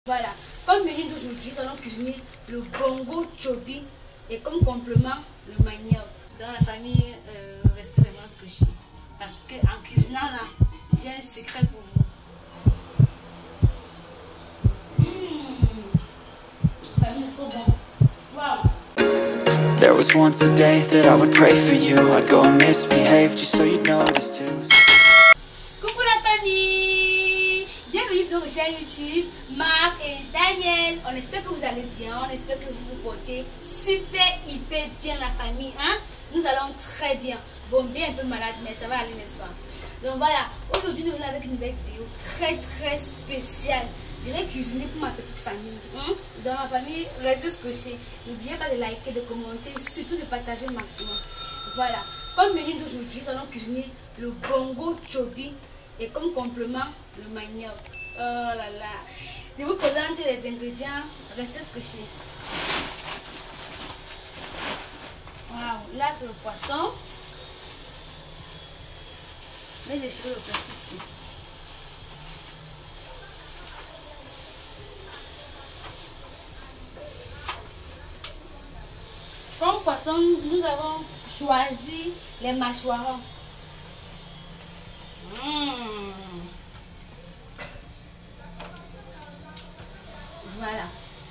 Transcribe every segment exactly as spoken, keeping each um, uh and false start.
Voilà, comme menu d'aujourd'hui, nous allons cuisiner le bongo chobi et comme complément le manioc. Dans la famille, euh, restez vraiment scotché parce qu'en cuisinant là, j'ai un secret pour vous. Mmh. La famille est trop bon. Wow. There was once a day that I would pray for you. I'd go and misbehave just so you'd notice too. Coucou la famille, bienvenue sur notre chaîne YouTube, Marc et Daniel. On espère que vous allez bien, on espère que vous vous portez super hyper bien la famille, hein. Nous allons très bien, bon bien un peu malade mais ça va aller, n'est-ce pas? Donc voilà, aujourd'hui nous venons avec une nouvelle vidéo très très spéciale. Je vais cuisiner pour ma petite famille, hein? Dans ma famille, restez scotchés. N'oubliez pas de liker, de commenter, surtout de partager le maximum. Voilà, comme menu d'aujourd'hui, nous allons cuisiner le bongo chobi et comme complément le manioc. Oh là là, je vous présente les ingrédients, restez scotchés. Waouh, là c'est le poisson. Mais j'ai tiré le plastique ici. Comme poisson, nous avons choisi les mâchoirons. Mmh. Voilà.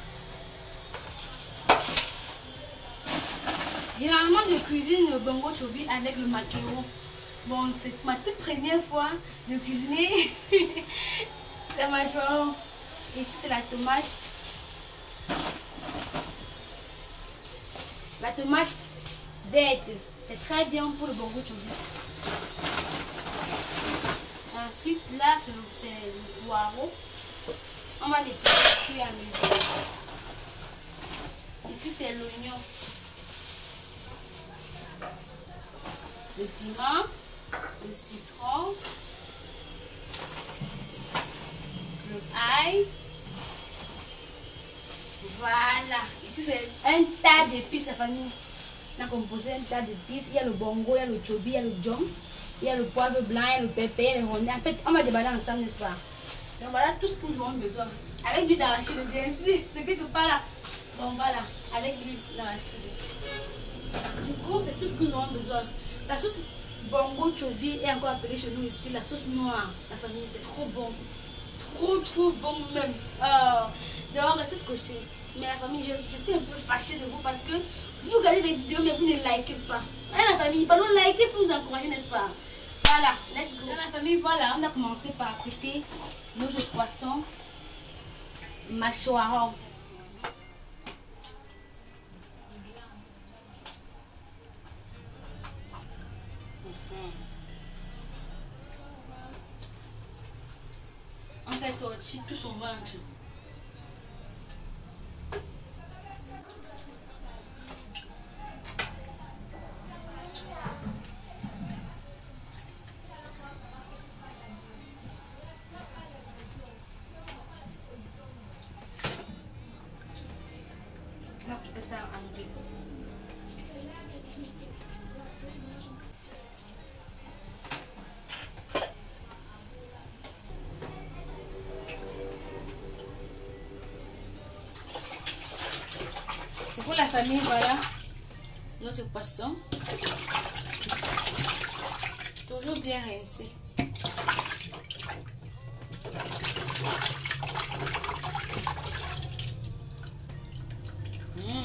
Généralement, je cuisine le bongo chobi avec le maquereau. Bon, c'est ma toute première fois de cuisiner les mâchoirons. Ici, c'est la tomate. La tomate verte, c'est très bien pour le bongo chobi. Ensuite, là, c'est le, le poireau. On va les cuire à mesure. Ici, c'est l'oignon. Le piment, le citron, le ail. Voilà. Ici, c'est un tas d'épices, la famille. On a composé un tas d'épices. Il y a le bongo, il y a le chobi, il y a le djom, il y a le poivre blanc, il y a le pépé, il y a les rondins. En fait, on va déballer ensemble, n'est-ce pas? Donc voilà tout ce que nous avons besoin. Avec l'huile d'arachide, bien sûr. C'est quelque part là. Donc voilà, avec l'huile d'arachide. Du coup, c'est tout ce que nous avons besoin. La sauce bongo chobi est encore appelée chez nous ici la sauce noire. La famille, c'est trop bon. Trop, trop bon même. Oh. Donc, restez scotchés. Mais la famille, je, je suis un peu fâchée de vous parce que vous regardez des vidéos mais vous ne likez pas. Hein, la famille, pas nous liker pour nous encourager, n'est-ce pas? Voilà, let's go. Dans la famille, voilà, on a commencé par apprêter nos poissons mâchoirons. On fait sortir tout son ventre. On va couper ça en deux. Pour la famille, voilà notre poisson. Toujours bien rincé. Mmh.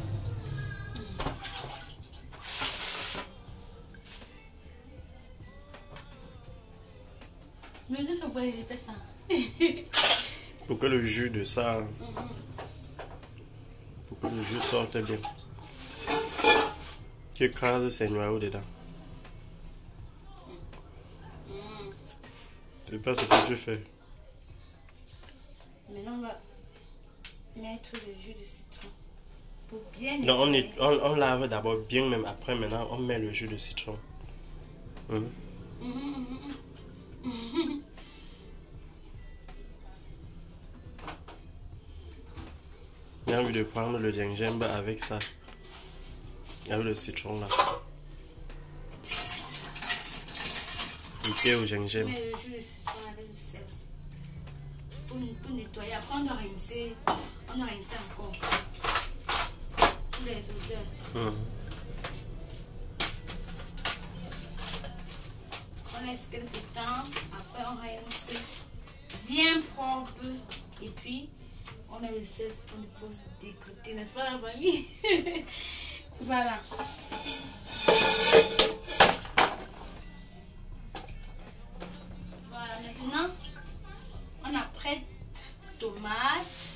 Mais juste pourquoi il fait ça. Pour que le jus de ça, mmh. pour que le jus sorte bien. Tu écrases ces noyaux dedans. Mmh. C'est pas ce que je fais. Maintenant, on va mettre le jus de citron. Pour bien non, on, est, on, on lave d'abord bien, même après, maintenant, on met le jus de citron. Mmh. Mmh, mmh, mmh. J'ai envie de prendre le gingembre avec ça. Avec le citron là. Piqué au gingembre. Mais le jus de citron avec le sel. pour, pour nettoyer. Après, on doit rincer. On doit rincer encore. Pour les odeurs. Mmh. On laisse quelques temps. Après, on rince bien propre. Et puis, on met le sel pour nous pose des côtés. N'est-ce pas, la famille? Voilà. Voilà, maintenant, on apprête tomates.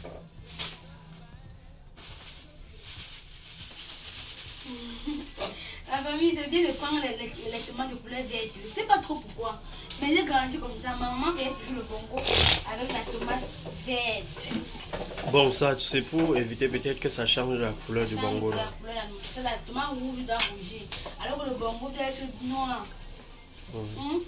La famille devient de prendre les, les, les tomates de couleur verte. Je ne sais pas trop pourquoi. Mais j'ai grandi comme ça. Maman fait toujours le bongo avec la tomate verte. Bon, ça, tu sais, pour éviter peut-être que ça change la couleur du bongo. Là. C'est la tomate rouge doit rougir. Alors que le bongo doit être noir. Mmh. Mmh.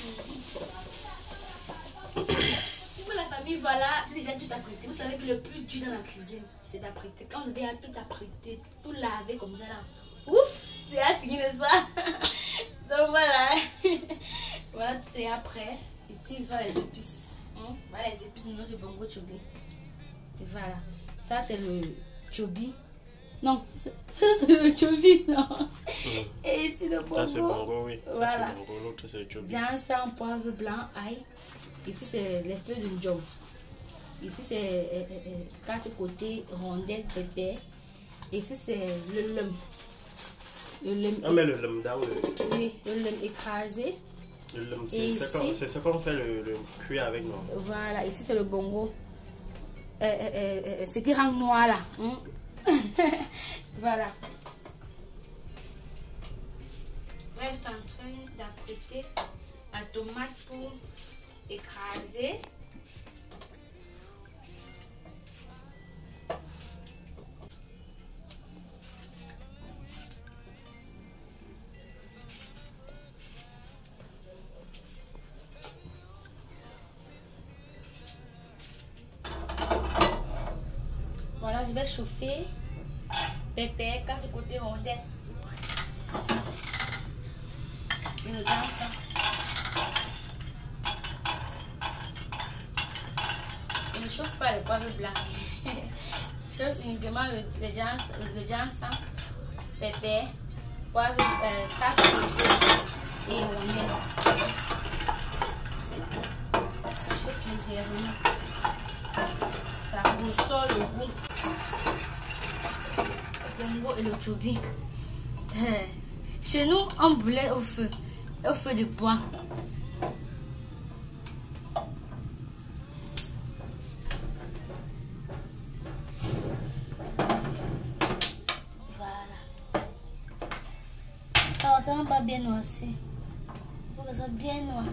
Pour la famille, voilà, c'est déjà tout apprêté. Vous savez que le plus dur dans la cuisine, c'est d'apprêter. Quand vous avez tout apprêté, tout laver comme ça là. Ouf, c'est là fini, n'est-ce pas? Donc voilà. Voilà, tout est après. Ici, ils sont les épices. Hum? Voilà les épices de notre bongo chobi. Et voilà. Ça, c'est le chobi. Non, ça, c'est le chobi, non. Hum. Et ici, le bongo. Ça, c'est le bongo, oui. Ça, voilà. c'est le bongo. L'autre, c'est le chobi. Jansan, poivre blanc, ail. Ici, c'est les feuilles de njom. Ici, c'est euh, euh, quatre côtés, rondelles, pépé. Ici, c'est le lum. Le lum. Ah, mais le lum là, oui. Oui, le lum écrasé. Le lum, c'est ce qu'on fait le, le cuire avec, non? Voilà, ici, c'est le bongo. Euh, euh, euh, c'est qui rend noir, là. Hein? Voilà. Là, je suis en train d'apprêter la tomate pour écraser. Voilà, je vais chauffer pépé, quatre côtés rondelles. Et le ça. Je ne chauffe pas le poivre blanc. Je chauffe uniquement le, le jansan, le jansan, pépé, poivre, euh, quatre côtés et rondelles. Je chauffe légèrement. Ça ressort le goût. Le bongo et le chobi. Chez nous, on brûlait au feu, au feu de bois. Voilà. Alors, ça va pas bien noirci. Il faut que ça soit bien noir.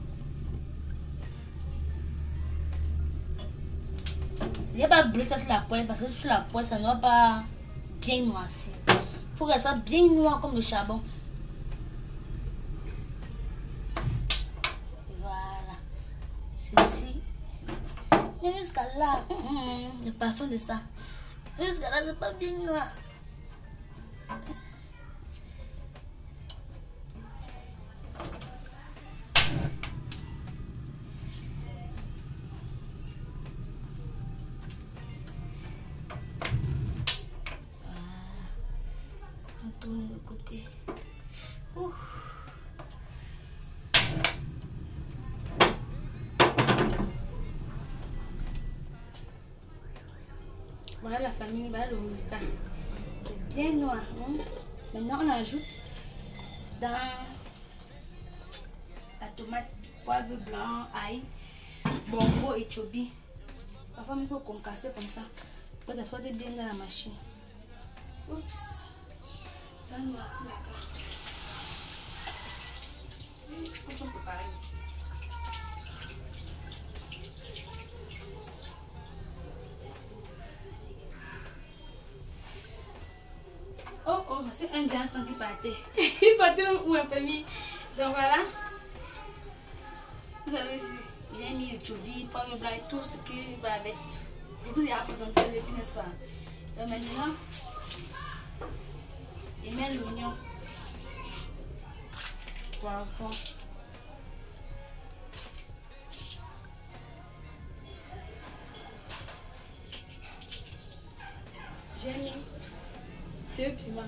Il n'y a pas brûler ça sur la poêle parce que sur la poêle, ça ne va pas bien noirci. Il faut que ça soit bien noir comme le charbon. Voilà. Ceci. Mais jusqu'à là, mm, le parfum de ça. Jusqu'à là, c'est pas bien noir. Tourner de côté. Ouf. Voilà la famille, voilà le résultat. C'est bien noir. Hein? Maintenant on ajoute dans la tomate, poivre blanc, ail, bongo et chobi. Parfois il faut concasser comme ça pour que ça soit bien dans la machine. Oups. Ça nous a la carte. On peut préparer ici. Oh oh, c'est un jansan qui partait. Il partait où ma famille. Donc voilà. Vous avez vu, j'ai mis le chobi, poivre blanc et tout ce qui va avec. Je vous ai présenté le petit, n'est-ce pas? Donc maintenant, et mets l'oignon, poivron, J'ai mis deux piments.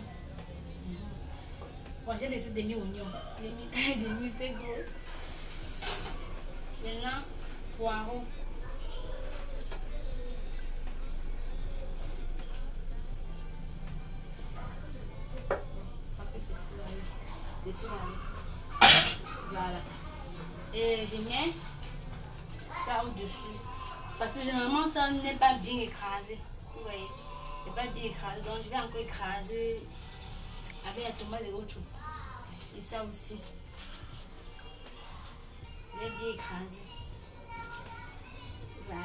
Bon, j'ai laissé des oignons. J'ai mis des muscles gros. Maintenant, poireaux. C'est celui-là. C'est celui-là. Voilà. Et je mets ça au-dessus. Parce que généralement, ça n'est pas bien écrasé. Vous voyez? C'est pas bien écrasé. Donc, je vais encore écraser avec la tomate et autre chose. Et ça aussi. Je vais bien écraser. Voilà.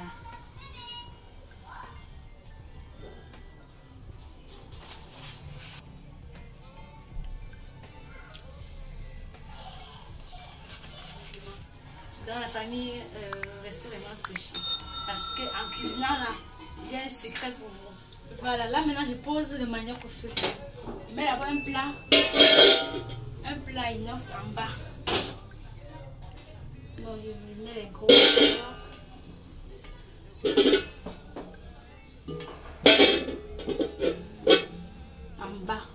Dans la famille, euh, restez vraiment scotché. Parce qu'en cuisinant là, j'ai un secret pour vous. Voilà, là maintenant je pose le manioc au feu. Je mets d'abord un plat, un plat inox en bas. Bon, je mets les gros en bas.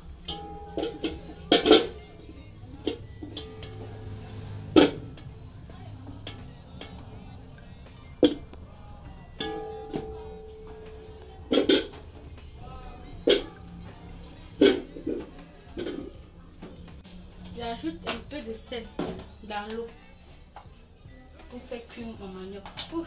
J'ajoute un peu de sel dans l'eau pour faire cuire mon manioc. Ouf.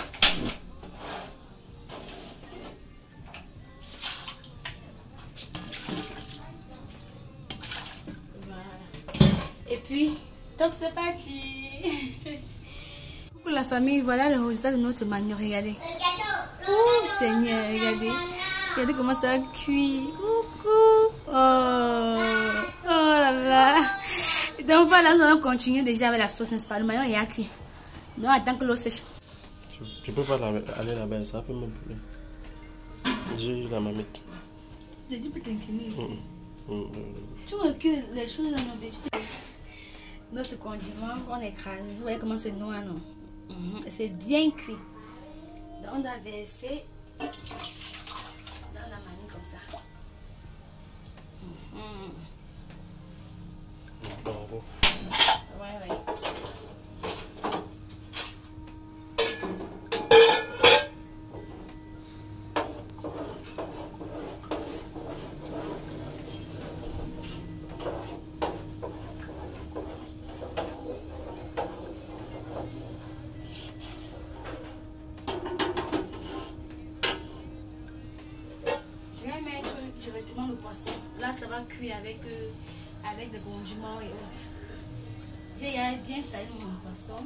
Voilà. Et puis, top, c'est parti. Pour la famille, voilà le résultat de notre manioc. Regardez. Oh Seigneur, regardez. Regardez comment ça cuit. Coucou. Oh. Oh là là. Donc voilà, nous allons continuer déjà avec la sauce, n'est-ce pas? Le maillot est à cuire. Donc attends que l'eau sèche. Tu peux pas aller là-bas, ça peut me brûler. J'ai la mamette. J'ai dit pour t'incliner ici. Mmh. Mmh. Tu recules les choses dans nos végétaux. Notre condiment qu'on écrase. Vous voyez comment c'est noir, non? Mmh. C'est bien cuit. Donc on a versé dans la manille comme ça. Mmh. Bravo. Ouais, ouais. Je vais mettre directement le poisson. Là, ça va cuire avec, euh, avec des condiments et autres. J'ai bien salé mon poisson.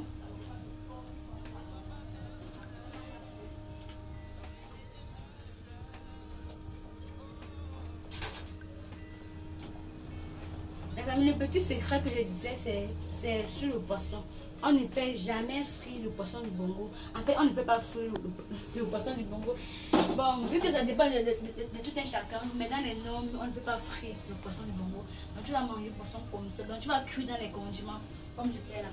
Le petit secret que je disais, c'est sur le poisson. On ne fait jamais frire le poisson du bongo. En fait, on ne fait pas frire le, le poisson du bongo. Bon, vu que ça dépend de, de, de, de tout un chacun, mais dans les normes, on ne peut pas frire le poisson du bongo. Donc, tu vas manger le poisson comme ça. Donc, tu vas cuire dans les condiments, comme je fais là.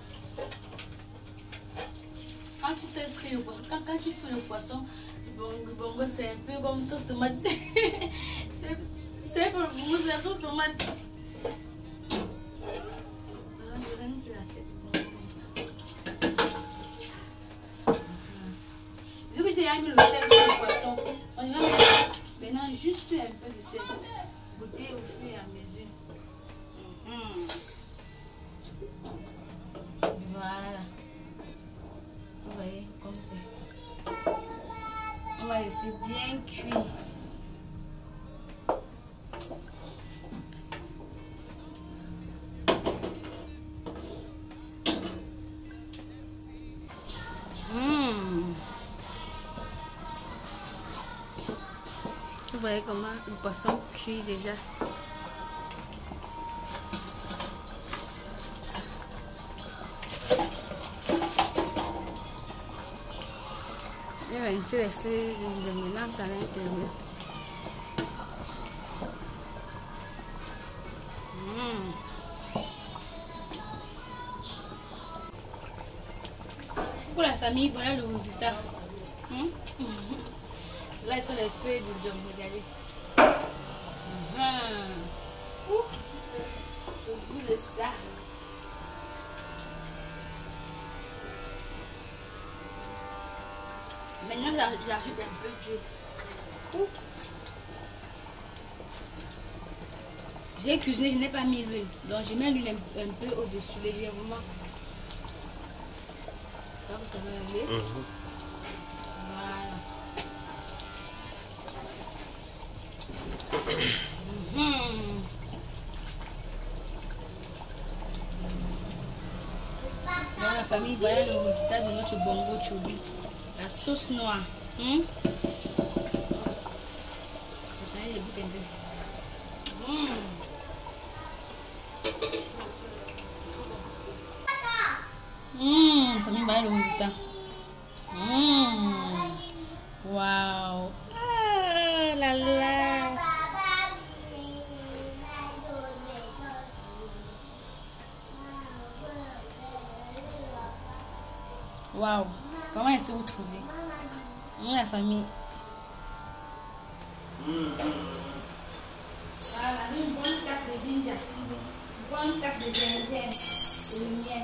Quand tu fais frire le poisson, quand, quand tu fais le poisson, le bongo, le bongo c'est un peu comme sauce tomate. C'est un peu le bongo, c'est la sauce tomate. C'est l'assiette du bongo comme ça. Vu que j'ai mis le sel sur le poisson, on va mettre maintenant juste un peu de sel. Goûter au fur et à mesure. Mmh. Voilà. Vous voyez comme c'est. On va laisser bien cuire. Vous voyez comment le poisson cuit déjà. Je vais rincer les feuilles de mélange à l'intérieur. Mmh. Pour la famille, voilà le résultat. Mmh. Là, ce sont les feuilles de jambon, regardez. Ouh, le goût de ça. Maintenant, j'ajoute un peu d'huile. Oups. J'ai cuisiné, je n'ai pas mis l'huile. Donc, je mets l'huile un, un peu au-dessus, légèrement. Donc, ça va aller. Mhm. Voilà. Mhm. Dans la famille, voilà le résultat de notre bongo chobi. La sauce noire. Hum? Attendez, je goûte un peu. Hum. Hum, ça me va le résultat. Hum. Waouh. Ah là là. Waouh. Comment est-ce que vous trouvez? Hum, la famille. Voilà, une bonne tasse de ginger. Une bonne tasse de gingembre. Et le miel.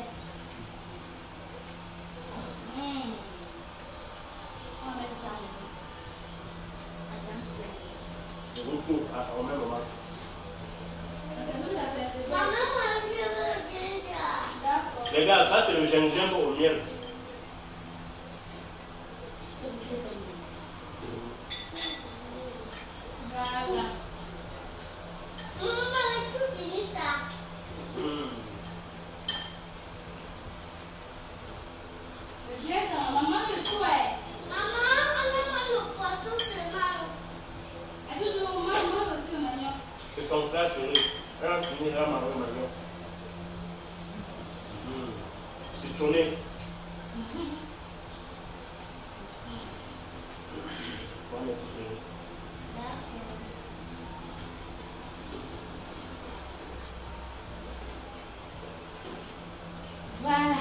Hum. On va mettre ça. Attention. Je retrouve au même moment. Les gars, ça c'est le gingembre au miel. Voilà. Mm. Bien, ça, maman, le tout est. Elle dit toujours, maman, maman aussi le manioc. C'est son plat chéri. Elle a fini, elle a mangé le manioc. Mm. Citronné. Voilà, chéri. Voilà.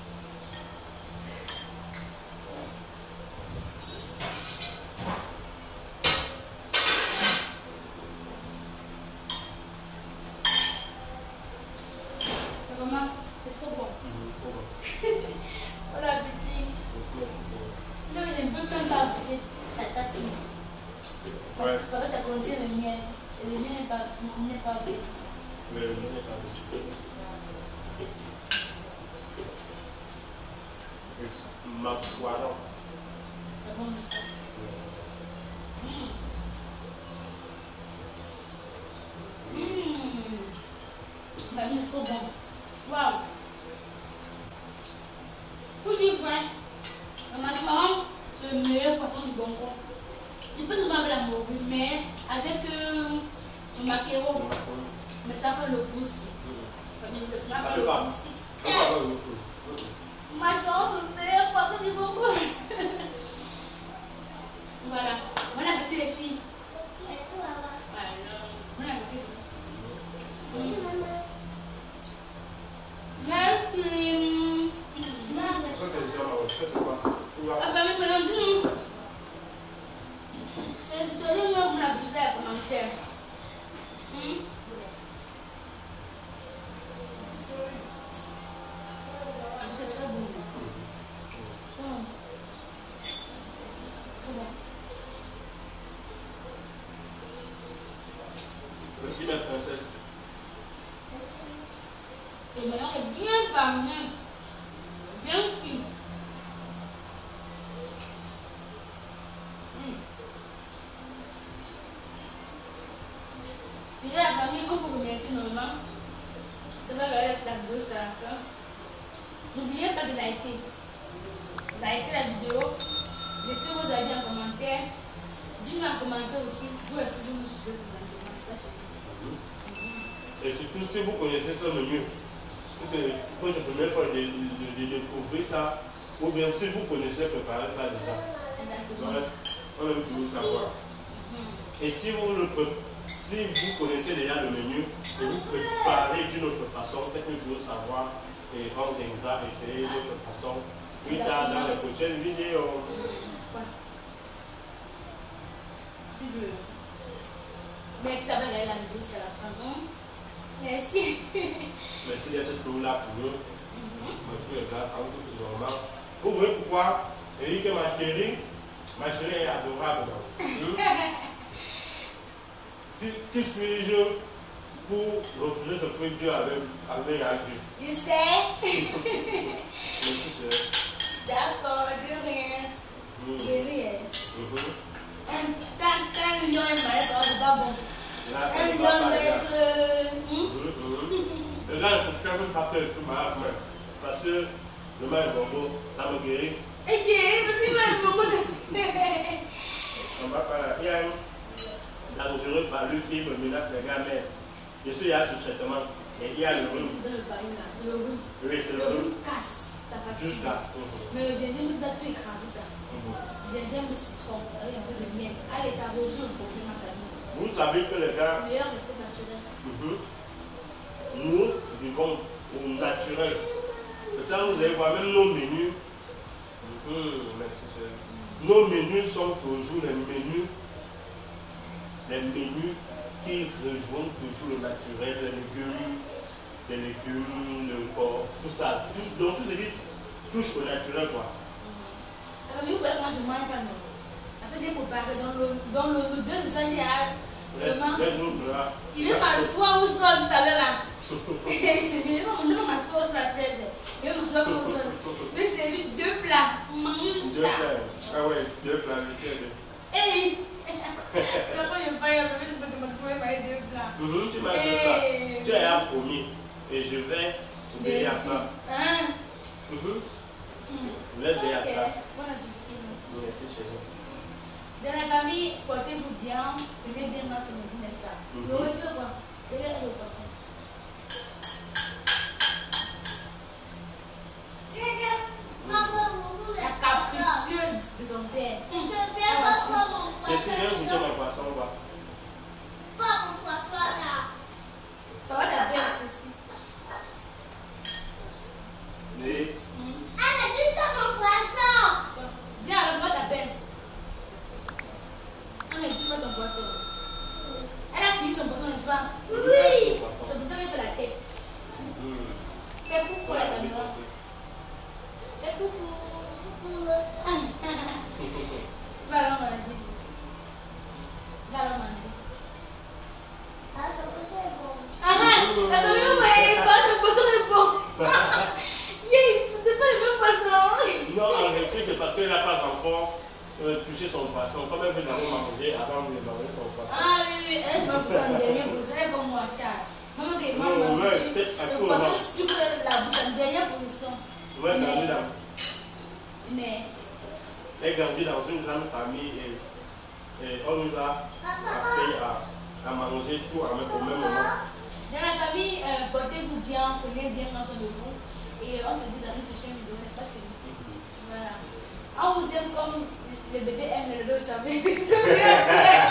C'est vraiment, c'est trop bon. Mm, trop bon. Bon appétit. Vous savez, j'ai un peu plein d'appliquer sa tasse. Ouais. Parce que ça contient le miel. Et le miel n'est pas, n'est pas bien. Mais le miel n'est pas bon. Ma poire. C'est bon. Mmh. Mmh. Bah, il est trop bon. Waouh. Pour dire vrai, le macaron, c'est le meilleur poisson du bonbon. Il peut nous avec la morue, mais avec euh, le maquereau. Mais ça fait le goût aussi. Mais ça fait le goût aussi. Le macaron, c'est le meilleur poisson du bonbon. Voilà. Bon appétit les filles. Voilà. Bon appétit. Oui. Merci. Ah bah mais maintenant dis-nous. C'est le nom de la bouteille commentaire. C'est très bon. Bon. Très bon. Qui ma princesse? Et maintenant est bien parmi. Bien cuit. Déjà la famille, on peut remercier normalement. Je vais regarder la vidéo jusqu'à la fin. N'oubliez pas de liker. Likez la vidéo. Laissez vos avis en commentaire. Dites-nous en commentaire aussi d'où est-ce que vous nous suivez tout ça. Et surtout, si vous connaissez ce menu, si c'est pour la première fois de, de, de découvrir ça, ou bien si vous connaissez préparer ça déjà, ouais, on aime toujours savoir. Et si vous, le, si vous connaissez déjà le menu et vous préparez d'une autre façon, faites-nous toujours savoir et on viendra essayer d'une autre façon plus tard dans les prochaines vidéos. Merci d'avoir regardé la vidéo jusqu'à la fin. Hein? Merci. Merci d'être toujours là pour nous. Merci les gars, quand tout est normal. Vous voyez pourquoi Eric est ma chérie, ma chérie est adorable. Qui, qui suis-je pour refuser ce que Dieu avait, avait à Dieu? Je sais. Merci chérie. D'accord, de rien. Mm. De rien. Mm-hmm. Un tant lion et malade, c'est pas bon. Là, ça Un ne va lion pas, doit les gars. être. Mm-hmm. Et là, il faut quand même pas faire tout malade, parce que le mal est bon, ça me guérit. Ok, parce que mal beaucoup. On va pas. Il y a un dangereux palu qui me menace les gars, mais je suis là sous traitement. Et il y a le rhume. C'est le rhume. Oui, c'est le Le rhume. rhume casse. Ça fatigue. Juste là. Mhm. Mais le gingembre, c'est tout écrasé ça. Mhm. Gingembre, citron, avec un peu de miel. Allez, ça résout le problème à famille. Vous savez que les gars, Meilleure recette naturelle. mhm, nous vivons au naturel. C'est ça, vous allez voir, même nos menus, mhm, merci, chérie. Nos menus sont toujours les menus, les menus qui rejoignent toujours le naturel, les légumes, les légumes, le porc, tout ça. Tout, donc tout ce qui touche au naturel, quoi. Ça veut dire que moi je ne mange pas non. Parce que j'ai préparé dans le dans le deux de ça, j'ai hâte. Vraiment. Il veut m'asseoir au sol tout à l'heure là. C'est bien, on ne va m'asseoir au la fraise. Il veut m'asseoir au sol. Mais c'est lui deux plats. Pour manger Deux plats. Ah ouais, deux plats. Hey! Quand je parle, je peux te montrer mes deux plats. Tu m'as deux plats. Tu as promis. Et je vais veiller à ça. Hein? Je vais veiller à ça. Merci chérie. Dans la famille, portez-vous bien, tenez bien dans ce midi, n'est-ce pas? Le retour, quoi? Tenez le poisson. La capricieuse de son père. Et si je vais goûter mon poisson, quoi? Papa t'appelle ceci. Et... Dis alors, papa t'appelle. On est tout ton poisson. Elle a fini son poisson, n'est-ce pas? Oui! C'est pour ça qu'elle fait la tête. Fais coucou la caméra. Fais coucou. Va alors manger. Va alors manger. Ah ah! La caméra est pas le poisson est bon. Yes! C'est pas le même poisson. Non, en réalité, c'est parce qu'elle n'a pas encore euh, touché son poisson. Comme elle veut d'abord manger avant de manger son poisson. Ah oui, oui, elle mange son dernier poisson. Elle est comme moi, tiens. Maman, des mange ma bouche. Le poisson sucre la bouche en dernière position. Ouais, mais... Dans... Mais... Elle grandit dans une grande famille et, et on nous a appris à, à manger tout en même, au même moment. Dans la famille, euh, portez-vous bien, prenez bien soin de vous. Et on se dit dans une prochaine vidéo, n'est-ce pas chérie? Voilà. On vous aime comme les bébés aiment les deux, vous savez.